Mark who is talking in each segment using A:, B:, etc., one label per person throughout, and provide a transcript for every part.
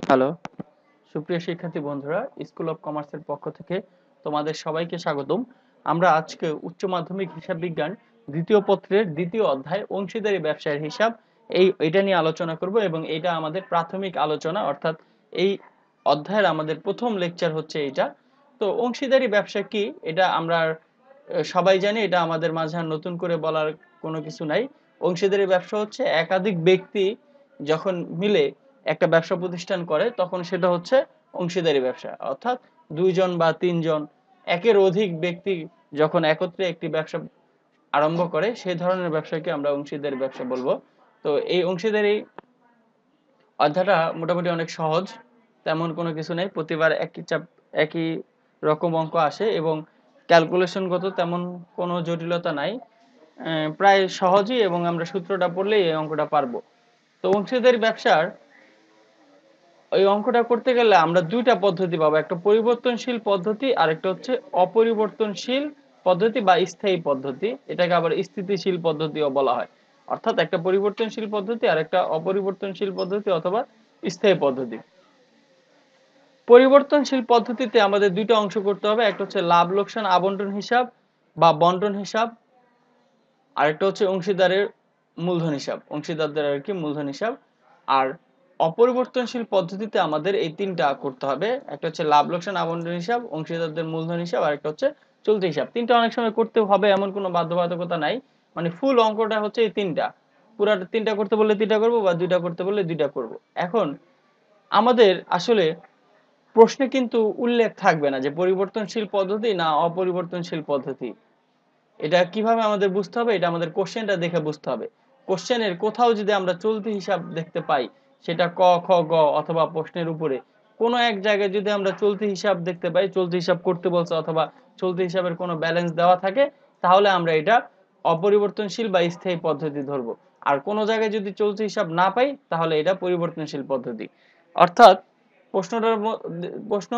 A: Hello, সুপ্রিয় শিক্ষার্থী বন্ধুরা, স্কুল অফ কমার্সের পক্ষ থেকে তোমাদের সবাইকে স্বাগতম। আমরা আজকে উচ্চ মাধ্যমিক হিসাব বিজ্ঞান দ্বিতীয় পত্রের দ্বিতীয় অধ্যায় অংশীদারি ব্যবসায়ের হিসাব এটা নিয়ে আলোচনা করব এবং এটা আমাদের প্রাথমিক আলোচনা, অর্থাৎ এই অধ্যায়ের আমাদের প্রথম লেকচার হচ্ছে এইটা। তো অংশীদারি ব্যবসা কি এটা আমরা সবাই জানি, এটা আমাদের মাঝে আর নতুন করে বলার কোনো কিছু নাই। অংশীদারি ব্যবসা হচ্ছে একাধিক ব্যক্তি যখন মিলে একটা ব্যবসা প্রতিষ্ঠান করে তখন সেটা হচ্ছে অংশীদারি ব্যবসা, অর্থাৎ দুইজন বা তিনজন একের অধিক ব্যক্তি যখন একত্রে একটি ব্যবসা আরম্ভ করে সেই ধরনের ব্যবসাকে আমরা অংশীদারি ব্যবসা বলবো। তো এই অংশীদারি অধ্যায়টা মোটামুটি অনেক সহজ, তেমন কোনো কিছু নেই। প্রতিবার একই রকম অঙ্ক আসে এবং ক্যালকুলেশনগত তেমন কোনো জটিলতা নাই, প্রায় সহজই, এবং আমরা সূত্রটা পড়লেই এই অঙ্কটা পারবো। তো অংশীদারি ব্যবসার ওই অঙ্কটা করতে গেলে আমরা দুইটা পদ্ধতি পাবো, একটা পরিবর্তনশীল পদ্ধতি আর একটা হচ্ছে অপরিবর্তনশীল পদ্ধতি বা স্থায়ী পদ্ধতি। এটাকে আবার স্থিতিশীল পদ্ধতিও বলা হয়, অর্থাৎ একটা পরিবর্তনশীল পদ্ধতি আর একটা অপরিবর্তনশীল পদ্ধতি অথবা স্থায়ী পদ্ধতি। পরিবর্তনশীল পদ্ধতিতে আমাদের দুইটা অংশ করতে হবে, একটা হচ্ছে লাভ লোকসান আবন্টন হিসাব বা বন্টন হিসাব, আরেকটা হচ্ছে অংশীদারের মূলধন হিসাব, অংশীদারদের আর কি মূলধন হিসাব। আর অপরিবর্তনশীল পদ্ধতিতে আমাদের এই তিনটা করতে হবে, একটা হচ্ছে লাভ লোকসান আবন্টন হিসাব, অংশীদারদের মূলধন হিসাব, আর একটা হচ্ছে চলতি হিসাব। তিনটা অনেক সময় করতে হবে এমন কোনো বাধ্যবাধকতা নাই, মানে ফুল অঙ্কটা হচ্ছে এই তিনটা, পুরো তিনটা করতে বললে তিনটা করব বা দুইটা করতে বললে দুইটা করব। এখন আমাদের আসলে প্রশ্নে কিন্তু উল্লেখ থাকবে না যে পরিবর্তনশীল পদ্ধতি না অপরিবর্তনশীল পদ্ধতি। এটা কিভাবে আমাদের বুঝতে হবে, এটা আমাদের কোশ্চেনটা দেখে বুঝতে হবে। কোশ্চেনের কোথাও যদি আমরা চলতি হিসাব দেখতে পাই, সেটা ক খ গ অথবা প্রশ্নের উপরে কোনো এক জায়গায় যদি আমরা চলতি হিসাব দেখতে পাই, চলতি হিসাব করতে বলছে অথবা চলতি হিসাবের কোনো ব্যালেন্স দেওয়া থাকে, তাহলে আমরা এটা অপরিবর্তনশীল বা স্থায়ী পদ্ধতি ধরবো। আর কোনো জায়গায় যদি চলতি হিসাব না পাই তাহলে এটা পরিবর্তনশীল পদ্ধতি। অর্থাৎ প্রশ্নটার প্রশ্ন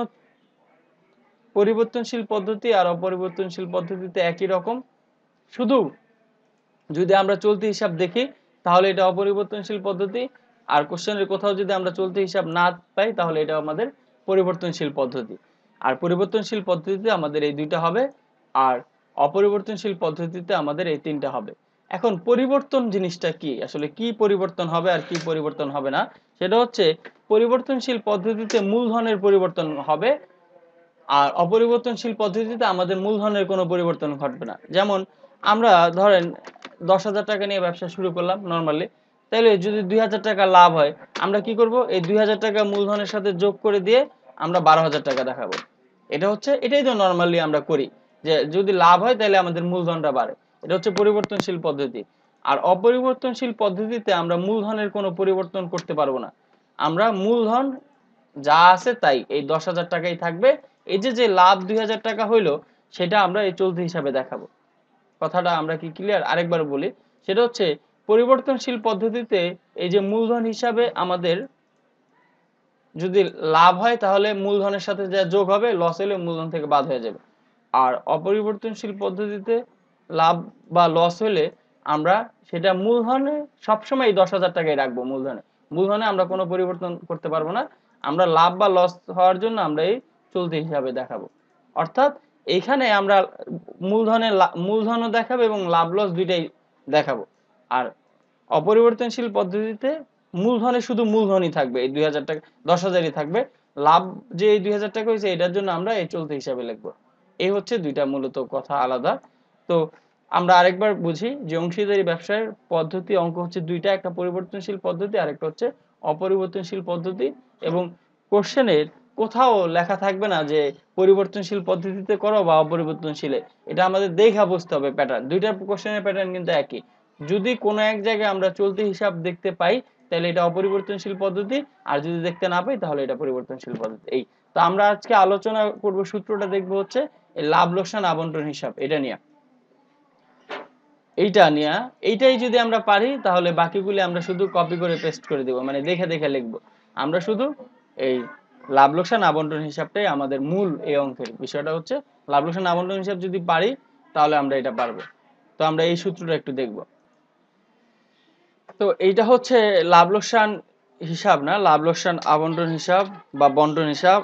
A: পরিবর্তনশীল পদ্ধতি আর অপরিবর্তনশীল পদ্ধতিতে একই রকম, শুধু যদি আমরা চলতি হিসাব দেখি তাহলে এটা অপরিবর্তনশীল পদ্ধতি, আর কোশ্চেনের কোথাও যদি আমরা চলতি হিসাব না পাই তাহলে এটা আমাদের পরিবর্তনশীল পদ্ধতি। আর পরিবর্তনশীল পদ্ধতিতে আমাদের এই দুইটা হবে, আর অপরিবর্তনশীল পদ্ধতিতে আমাদের এই তিনটা হবে। এখন পরিবর্তন জিনিসটা কি, আসলে কি পরিবর্তন হবে আর কি পরিবর্তন হবে না, সেটা হচ্ছে পরিবর্তনশীল পদ্ধতিতে মূলধনের পরিবর্তন হবে, আর অপরিবর্তনশীল পদ্ধতিতে আমাদের মূলধনের কোনো পরিবর্তন ঘটবে না। যেমন আমরা ধরেন 10,000 টাকা নিয়ে ব্যবসা শুরু করলাম নর্মালি, তাহলে যদি 2,000 টাকা লাভ হয় আমরা কি করব, এই 2,000 টাকা মূলধনের সাথে যোগ করে দিয়ে আমরা 12,000 টাকা দেখাবো। এটাই তো নর্মালি আমরা করি, যে যদি লাভ হয় তাহলে আমাদের মূলধনটা বাড়ে। এটা হচ্ছে পরিবর্তনশীল পদ্ধতি। আর অপরিবর্তনশীল পদ্ধতিতে আমরা মূলধনের কোনো পরিবর্তন করতে পারবো না, আমরা মূলধন যা আছে তাই এই 10,000 টাকাই থাকবে। এই যে যে লাভ 2,000 টাকা হইলো সেটা আমরা এই চলতি হিসাবে দেখাবো। কথাটা আমরা কি ক্লিয়ার? আরেকবার বলি, সেটা হচ্ছে পরিবর্তনশীল পদ্ধতিতে এই যে মূলধন হিসাবে আমাদের যদি লাভ হয় তাহলে মূলধনের সাথে যা যোগ হবে, লস হলে মূলধন থেকে বাদ হয়ে যাবে। আর অপরিবর্তনশীল পদ্ধতিতে লাভ বা লস হলে আমরা সেটা মূলধনে সবসময় 10,000 টাকাই রাখবো। মূলধনে আমরা কোনো পরিবর্তন করতে পারবো না, আমরা লাভ বা লস হওয়ার জন্য আমরা এই চলতি হিসাবে দেখাবো। অর্থাৎ এইখানে আমরা মূলধনও দেখাবো এবং লাভ লস দুইটাই দেখাবো। আর অপরিবর্তনশীল পদ্ধতিতে মূলধনে শুধু মূলধনই থাকবে, এই 2,000 টাকা 10,000ই থাকবে, লাভ যে এই 2,000 টাকা হয়েছে এটার জন্য আমরা এই চলতি হিসাবে লিখবো। এই হচ্ছে দুইটা মূলত কথা আলাদা। তো আমরা আরেকবার বুঝি যে অংশীদারি ব্যবসার পদ্ধতি অঙ্ক হচ্ছে দুইটা, একটা পরিবর্তনশীল পদ্ধতি আর একটা হচ্ছে অপরিবর্তনশীল পদ্ধতি। এবং কোশ্চেনের কোথাও লেখা থাকবে না যে পরিবর্তনশীল পদ্ধতিতে করো বা অপরিবর্তনশীলে, এটা আমাদের দেখা বুঝতে হবে প্যাটার্ন, দুইটা কোশ্চেনের প্যাটার্ন কিন্তু একই। যদি কোনো এক জায়গায় আমরা চলতি হিসাব দেখতে পাই তাহলে এটা অপরিবর্তনশীল পদ্ধতি, আর যদি দেখতে না পাই তাহলে এটা পরিবর্তনশীল পদ্ধতি। এই তো আমরা আজকে আলোচনা করব, সূত্রটা দেখবো হচ্ছে এই লাভ লোকসান আবন্টন হিসাব, এইটাই যদি আমরা পারি তাহলে বাকিগুলি আমরা শুধু কপি করে পেস্ট করে দেব, মানে দেখে দেখে লিখবো। আমরা শুধু এই লাভ লোকসান আবন্টন হিসাবটাই আমাদের মূল এই অঙ্কের বিষয়টা হচ্ছে, লাভ লোকসান আবন্টন হিসাব যদি পারি তাহলে আমরা এটা পারবো। তো আমরা এই সূত্রটা একটু দেখব। তো এইটা হচ্ছে লাভ লোকসান হিসাব না, লাভ লোকসান আবন্টন হিসাব বা বন্টন হিসাব।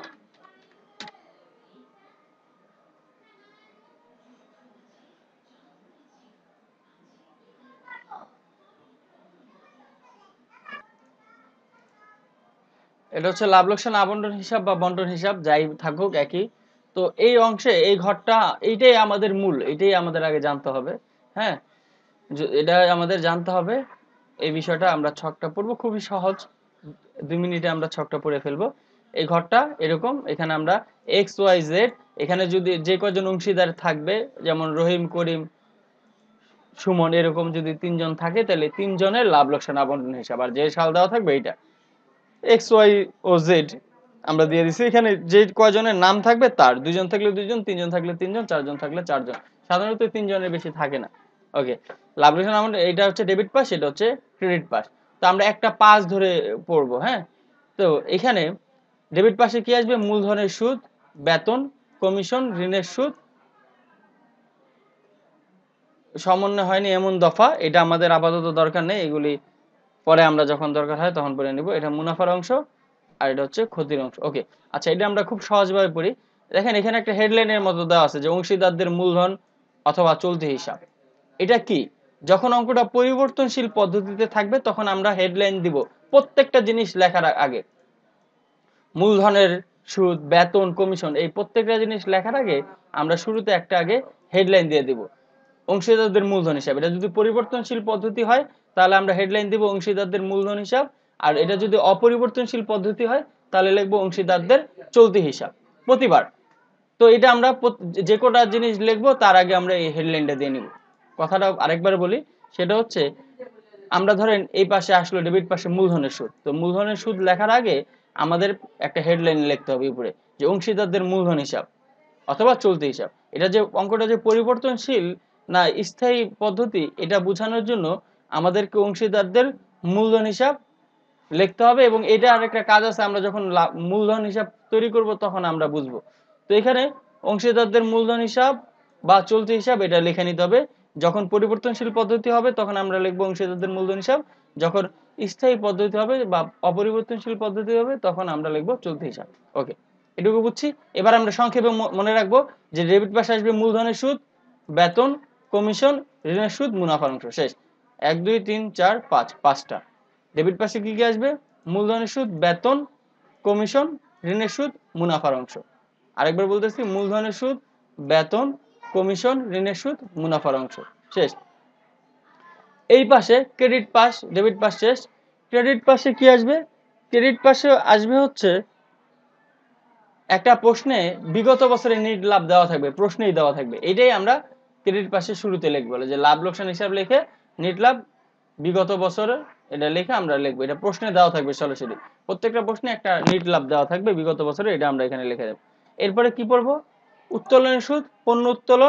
A: এটা হচ্ছে লাভ লোকসান আবন্টন হিসাব বা বন্টন হিসাব, যাই থাকুক একই। তো এই অংশে এই ঘরটা, এইটাই আমাদের মূল, এটাই আমাদের আগে জানতে হবে। হ্যাঁ, এটা আমাদের জানতে হবে। এই বিষয়টা আমরা ছকটা পড়বো, খুবই সহজ, 2 মিনিটে আমরা ছকটা পড়ে ফেলবো। এই ঘরটা এরকম, এখানে আমরা এক্স ওয়াই জেড, এখানে যদি যে কয়জন অংশীদার থাকবে, যেমন রহিম, করিম, সুমন, এরকম যদি 3 জন থাকে, তাহলে 3 জনের লাভ লোকসান আবন্টন হিসাব। আর যে সাল দেওয়া থাকবে এইটা এক্স ওয়াই ও জেড আমরা দিয়ে দিছি। এখানে যে কয়জনের নাম থাকবে তার, 2 জন থাকলে 2 জন, 3 জন থাকলে 3 জন, 4 জন থাকলে 4 জন, সাধারণত 3 জনের বেশি থাকে না। ওকে, লাভ লোকসান আবন্টন, এটা হচ্ছে ডেবিট পাস, এটা হচ্ছে ক্রেডিট পাস। তো আমরা একটা পাস ধরে পড়বো। হ্যাঁ, তো এখানে ডেবিট পাশে কি আসবে? মূলধনের সুদ, বেতন, কমিশন, ঋণের সুদ, সমন্বয় হয়নি এমন দফা। এটা আমাদের আপাতত দরকার নেই, এগুলি পরে আমরা যখন দরকার হয় তখন পড়ে নিব। এটা মুনাফার অংশ আর এটা হচ্ছে ক্ষতির অংশ। ওকে, আচ্ছা, এটা আমরা খুব সহজভাবে পড়ি। দেখেন এখানে একটা হেডলাইনের মতো দেওয়া আছে যে অংশীদারদের মূলধন অথবা চলতি হিসাব। এটা কি? যখন অঙ্কটা পরিবর্তনশীল পদ্ধতিতে থাকবে তখন আমরা হেডলাইন দিব প্রত্যেকটা জিনিস লেখার আগে। মূলধনের সুদ, বেতন, কমিশন, এই প্রত্যেকটা জিনিস লেখার আগে আমরা শুরুতে একটা আগে হেডলাইন দিয়ে দিব অংশীদারদের মূলধন হিসাব। এটা যদি পরিবর্তনশীল পদ্ধতি হয় তাহলে আমরা হেডলাইন দিব অংশীদারদের মূলধন হিসাব, আর এটা যদি অপরিবর্তনশীল পদ্ধতি হয় তাহলে লিখবো অংশীদারদের চলতি হিসাব প্রতিবার। তো এটা আমরা যে কটা জিনিস লিখবো তার আগে আমরা এই হেডলাইনটা দিয়ে নিব। কথাটা আরেকবার বলি, সেটা হচ্ছে আমরা ধরেন এই পাশে আসলো ডেবিট পাশে মূলধনের সুদ, তো মূলধনের সুদ লেখার আগে আমাদের একটা হেডলাইন লিখতে হবে উপরে যে অংশীদারদের মূলধন হিসাব অথবা চলতি হিসাব। এটা যে অঙ্কটা যে পরিবর্তনশীল না স্থায়ী পদ্ধতি, এটা বোঝানোর জন্য আমাদেরকে অংশীদারদের মূলধন হিসাব লিখতে হবে। এবং এটা আরেকটা কাজ আছে, আমরা যখন মূলধন হিসাব তৈরি করব তখন আমরা বুঝবো। তো এখানে অংশীদারদের মূলধন হিসাব বা চলতি হিসাব এটা লিখে নিতে হবে। যখন পরিবর্তনশীল পদ্ধতি হবে তখন আমরা লিখবো অংশীদারদের মূলধন হিসাব, যখন স্থায়ী পদ্ধতি হবে বা অপরিবর্তনশীল পদ্ধতি হবে তখন আমরা লিখবো চলতি হিসাব। ওকে, এটুকু বুঝছি। এবার আমরা সংক্ষেপে মনে রাখবো যে ডেবিট পাশে আসবে মূলধনের সুদ, বেতন, কমিশন, ঋণের সুদ, মুনাফার অংশ। শেষ। 1 2 3 4 5, 5টা। ডেবিট পাশে কি কি আসবে? মূলধনের সুদ, বেতন, কমিশন, ঋণের সুদ, মুনাফার অংশ। আরেকবার বলতেছি, মূলধনের সুদ, বেতন, কমিশন, ঋণের সুদ, মুনাফার অংশ। শেষ। এই পাশে ক্রেডিট পাস, ডেবিট পাস শেষ। ক্রেডিট পাশে কি আসবে? ক্রেডিট পাশে আসবে হচ্ছে একটা প্রশ্নে বিগত বছরের নিট লাভ দেওয়া থাকবে, প্রশ্নেই দেওয়া থাকবে। এটাই আমরা ক্রেডিট পাশে শুরুতে লিখবো, যে লাভ লোকসান হিসাব লিখে নিট লাভ বিগত বছরে এটা লিখে আমরা লিখবো। এটা প্রশ্নে দেওয়া থাকবে সরাসরি, প্রত্যেকটা প্রশ্নে একটা নিট লাভ দেওয়া থাকবে বিগত বছরে, এটা আমরা এখানে লিখে দেব। এরপরে কি পড়বো? উত্তোলনের সুদ, পণ্য উত্তোলন,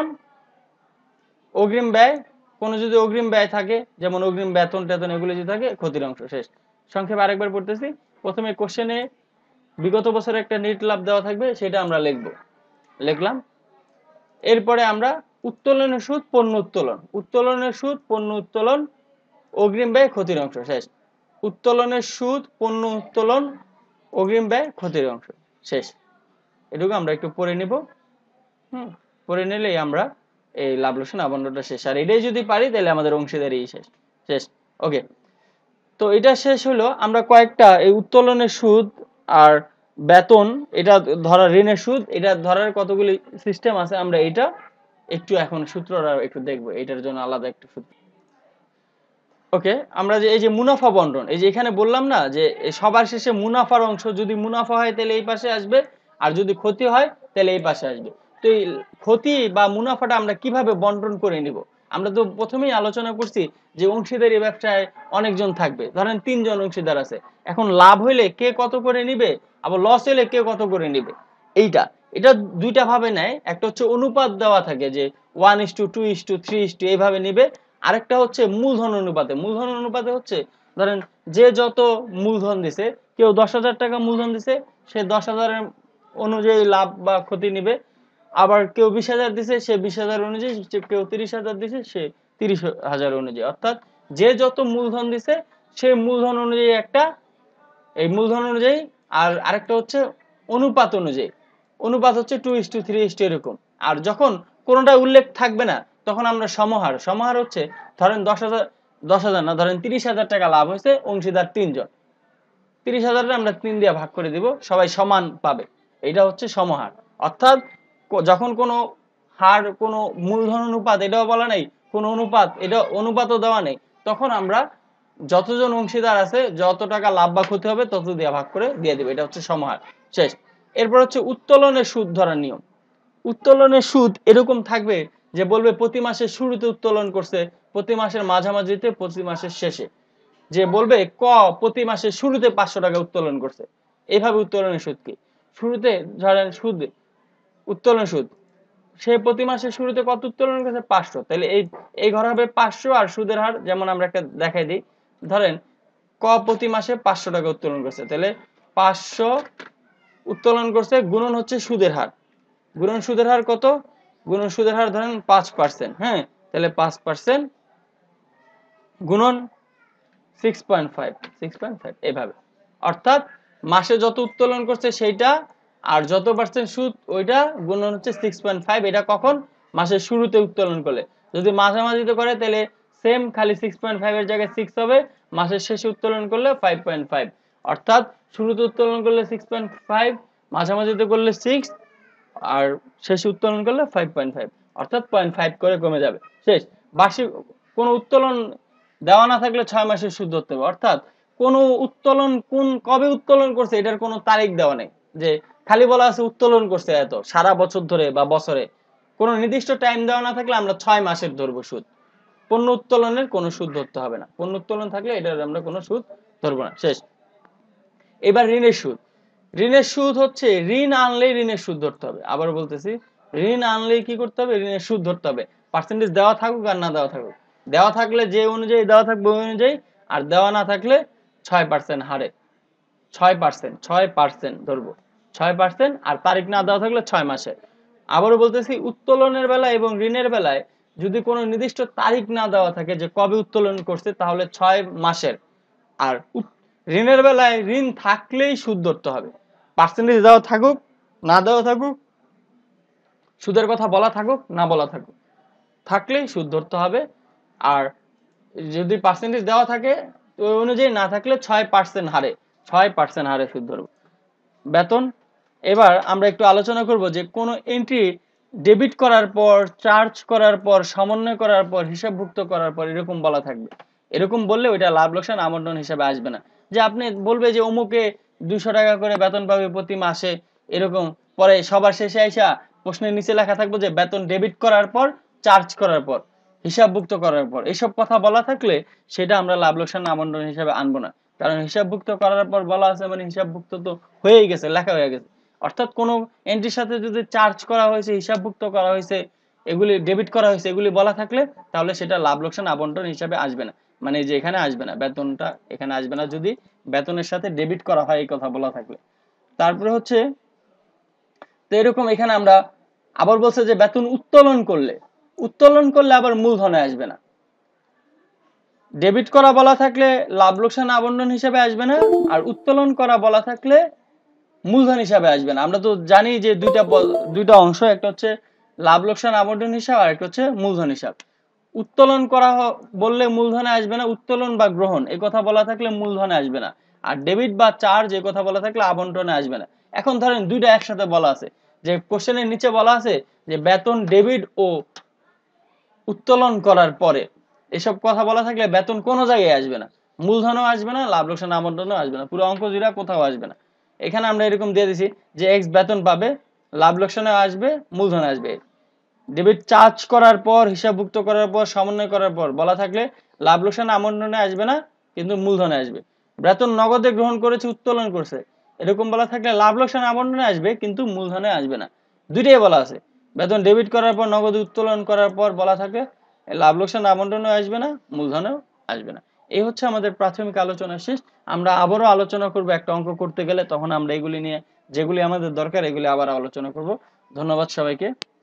A: অগ্রিম ব্যয়, কোনো যদি অগ্রিম ব্যয় থাকে যেমন অগ্রিম বেতন টেতন এগুলো যদি থাকে, ক্ষতির অংশ। শেষ। সংক্ষেপে আরেকবার পড়তেছি। প্রথমে কোশ্চেনে বিগত বছরে একটা নিট লাভ দেওয়া থাকবে, সেটা আমরা লিখবো, লিখলাম। এরপরে আমরা উত্তোলনের সুদ, পণ্য উত্তোলন, উত্তোলনের সুদ, পণ্য উত্তোলন, অগ্রিম ব্যয়, ক্ষতির অংশ। শেষ। উত্তোলনের সুদ, পণ্য উত্তোলন, অগ্রিম ব্যয়, ক্ষতির অংশ। শেষ। এটুকু আমরা একটু পড়ে নিব। পড়ে নিলেই আমরা এই লাভ লোকসান আবন্টনটা শেষ। আর এটাই যদি পারি তাহলে আমাদের অংশীদারি শেষ। শেষ। ওকে, তো এটা শেষ হলো। আমরা কয়েকটা এই উত্তোলনের সুদ আর বেতন, এটা ধরা ঋণের সুদ, এটা ধরার কতগুলি সিস্টেম আছে, আমরা এটা একটু এখন সূত্রটা একটু দেখবো, এটার জন্য আলাদা একটা সূত্র। ওকে, আমরা যে এই যে মুনাফা বন্টন, এই যে এখানে বললাম না যে সবার শেষে মুনাফার অংশ, যদি মুনাফা হয় তাহলে এই পাশে আসবে, আর যদি ক্ষতি হয় তাহলে এই পাশে আসবে। তো এই ক্ষতি বা মুনাফাটা আমরা কিভাবে বন্টন করে নিব? আমরা তো প্রথমেই আলোচনা করছি যে অংশীদারি ব্যবসায় অনেকজন থাকবে, ধরেন 3 জন অংশীদার আছে। এখন লাভ হইলে কে কত করে নিবে, আবার লস হইলে কে কত করে নিবে, এইটা এটা দুইটা ভাবে নেয়। একটা হচ্ছে অনুপাত দেওয়া থাকে যে 1:2:3 এইভাবে নিবে। আরেকটা হচ্ছে মূলধন অনুপাতে। মূলধন অনুপাতে হচ্ছে ধরেন যে যত মূলধন দিছে, কেউ 10,000 টাকা মূলধন দিছে, সে 10,000-এর অনুযায়ী লাভ বা ক্ষতি নিবে। আবার কেউ 20,000 দিছে, সে 20,000 অনুযায়ী, কেউ 30,000 দিছে, সে 30,000 অনুযায়ী। অর্থাৎ যে যত মূলধন দিছে সেই মূলধন অনুযায়ী একটা এই মূলধন অনুযায়ী, আর আরেকটা হচ্ছে অনুপাত অনুযায়ী। অনুপাত হচ্ছে 2:3 এরকম। আর যখন কোনোটা উল্লেখ থাকবে না তখন আমরা সমহার। সমহার হচ্ছে ধরেন 10,000 না, ধরেন 30,000 টাকা লাভ হয়েছে, অংশীদার 3 জন, 30,000 আমরা 3 দিয়ে ভাগ করে দিব, সবাই সমান পাবে। এটা হচ্ছে সমহার। অর্থাৎ যখন কোনো হার, কোনো মূলধন অনুপাত এটাও বলা নেই, কোনো অনুপাত এটা অনুপাতও দেওয়া নেই, তখন আমরা যতজন অংশীদার আছে যত টাকা লাভ বা ক্ষতি হবে তত দিয়ে ভাগ করে দিয়ে দিব। এটা হচ্ছে সমাহার। শেষ। এরপর হচ্ছে উত্তোলনের সুদ ধরার নিয়ম। উত্তোলনের সুদ এরকম থাকবে যে বলবে প্রতি মাসের শুরুতে উত্তোলন করছে, প্রতি মাসের মাঝামাঝিতে, প্রতি মাসের শেষে। যে বলবে প্রতি মাসের শুরুতে 500 টাকা উত্তোলন করছে, এইভাবে উত্তোলনের সুদ কি? শুরুতে ধরেন সুদ, উত্তোলন সুদ, সে প্রতি মাসের শুরুতে কত উত্তোলন করছে? 500। তাহলে এই ঘর হবে 500, আর সুদের হার যেমন আমরা একটা দেখাই দিই, ধরেন প্রতি মাসে 500 টাকা উত্তোলন করছে, তাহলে 500 উত্তোলন করছে গুণন হচ্ছে সুদের হার, গুণন সুদের হার কত? গুণন সুদের হার ধরেন 5%। হ্যাঁ, তাহলে 5% গুণন 6.5 এভাবে। অর্থাৎ মাসে যত উত্তোলন করছে সেইটা, আর যত পার্সেন্ট সুদ ওইটা গুণন হচ্ছে 6.5। এটা কখন? মাসের শুরুতে উত্তোলন করলে। যদি মাঝামাঝিতে করে তাহলে সেম, খালি 6.5 এর জায়গায় 6 হবে, মাসের শেষে উত্তোলন করলে 5.5। অর্থাৎ শুরুতে উত্তোলন করলে 6.5, মাঝামাঝিতে করলে 6, আর শেষে উত্তোলন করলে 5.5, অর্থাৎ 0.5 করে কমে যাবে। শেষ। বার্ষিক কোনো উত্তোলন দেওয়া না থাকলে 6 মাসের সুদ ধরতে হবে। অর্থাৎ কোনো উত্তোলন কবে উত্তোলন করছে এটার কোনো তারিখ দেওয়া নেই, যে খালি বলা আছে উত্তোলন করছে এত সারা বছর ধরে বা বছরে, কোনো নির্দিষ্ট টাইম দেওয়া না থাকলে আমরা 6 মাসের ধরবো সুদ। পণ্য উত্তোলনের কোনো সুদ ধরতে হবে না, পণ্য উত্তোলন থাকলে এটার আমরা কোনো সুদ ধরবো না। শেষ। এবার ঋণের সুদ। ঋণের সুদ হচ্ছে ঋণ আনলেই ঋণের সুদ ধরতে হবে। আবার বলতেছি, ঋণ আনলেই কি করতে হবে? ঋণের সুদ ধরতে হবে, পার্সেন্টেজ দেওয়া থাকুক আর না দেওয়া থাকুক। দেওয়া থাকলে যে অনুযায়ী দেওয়া থাকবে ওই অনুযায়ী, আর দেওয়া না থাকলে 6% হারে, 6% ধরবো, 6%, আর তারিখ না দেওয়া থাকলে 6 মাসে। আবারও বলতেছি, উত্তোলনের বেলায় এবং ঋণের বেলায় যদি কোনো নির্দিষ্ট তারিখ না দেওয়া থাকে যে কবে উত্তোলন করছে, তাহলে 6 মাসের। আর ঋণের বেলায় ঋণ থাকলেই সুদ ধরতে হবে, পার্সেন্টেজ দেওয়া থাকুক না দেওয়া থাকুক, সুদের কথা বলা থাকুক না বলা থাকুক, থাকলেই সুদ ধরতে হবে। আর যদি পার্সেন্টেজ দেওয়া থাকে ওই অনুযায়ী, না থাকলে 6% হারে, 6% হারে সুদ ধরবে। বেতন। এবার আমরা একটু আলোচনা করব যে কোনো এন্ট্রি ডেবিট করার পর, চার্জ করার পর, সমন্বয় করার পর, হিসাবভুক্ত করার পর এরকম বলা থাকবে। এরকম বললে ওইটা লাভ লোকসান আবন্টন হিসাবে আসবে না। যে আপনি বলবে যে অমুকে 200 টাকা করে বেতন পাবে প্রতি মাসে, এরকম, পরে সবার শেষে আইসা প্রশ্নের নিচে লেখা থাকবে যে বেতন ডেবিট করার পর, চার্জ করার পর, হিসাবভুক্ত করার পর, এইসব কথা বলা থাকলে সেটা আমরা লাভ লোকসান আবন্টন হিসাবে আনবো না। কারণ হিসাবভুক্ত করার পর বলা আছে মানে হিসাবভুক্ত তো হয়েই গেছে, লেখা হয়ে গেছে। অর্থাৎ কোনো এন্ট্রির সাথে যদি চার্জ করা হয়েছে, হিসাবভুক্ত করা হয়েছে, এগুলি ডেবিট করা হয়েছে, এগুলি বলা থাকলে তাহলে সেটা লাভ লোকসান আবন্টন হিসাবে আসবে না, মানে যে এখানে আসবে না, বেতনটা এখানে আসবে না যদি বেতনের সাথে ডেবিট করা হয় এই কথা বলা থাকলে। তারপরে হচ্ছে, তো এরকম এখানে আমরা আবার বলছে যে বেতন উত্তোলন করলে, উত্তোলন করলে আবার মূলধনে আসবে না। ডেবিট করা বলা থাকলে লাভ লোকসান আবন্টন হিসাবে আসবে না, আর উত্তোলন করা বলা থাকলে মূলধন হিসাবে আসবে না। আমরা তো জানি যে দুইটা অংশ, একটা হচ্ছে লাভ লোকসান আবন্টন হিসাব আর একটা হচ্ছে মূলধন হিসাব। উত্তোলন করা বললে মূলধনে আসবে না, উত্তোলন বা গ্রহণ এই কথা বলা থাকলে মূলধনে আসবে না, আর ডেবিট বা চার্জ এই কথা বলা থাকলে আবন্টনে আসবে না। এখন ধরেন দুইটা একসাথে বলা আছে, যে কোশ্চেনের নিচে বলা আছে যে বেতন ডেবিট ও উত্তোলন করার পরে, এসব কথা বলা থাকলে বেতন কোনো জায়গায় আসবে না, মূলধনও আসবে না, লাভ লোকসান আবন্টনও আসবে না, পুরো অঙ্ক জুড়ে কোথাও আসবে না। এখানে আমরা এরকম দিয়ে দিছি যে এক্স বেতন পাবে, লাভ লোকসানে আসবে, মূলধনে আসবে। ডেবিট চার্জ করার পর, হিসাবভুক্ত করার পর, সমন্বয় করার পর বলা থাকলে লাভ লোকসান আবন্টনে আসবে না, কিন্তু মূলধনে আসবে। বেতন নগদে গ্রহণ করেছে, উত্তোলন করছে, এরকম বলা থাকলে লাভ লোকসান আবন্টনে আসবে কিন্তু মূলধনে আসবে না। দুইটাই বলা আছে, বেতন ডেবিট করার পর, নগদে উত্তোলন করার পর বলা থাকে লাভ লোকসান আবন্টনেও আসবে না, মূলধনেও আসবে না। এই হচ্ছে আমাদের প্রাথমিক আলোচনা শেষ। আমরা আবারও আলোচনা করব একটা অঙ্ক করতে গেলে, তখন আমরা এগুলি নিয়ে যেগুলি আমাদের দরকার এগুলি আবার আলোচনা করব। ধন্যবাদ সবাইকে।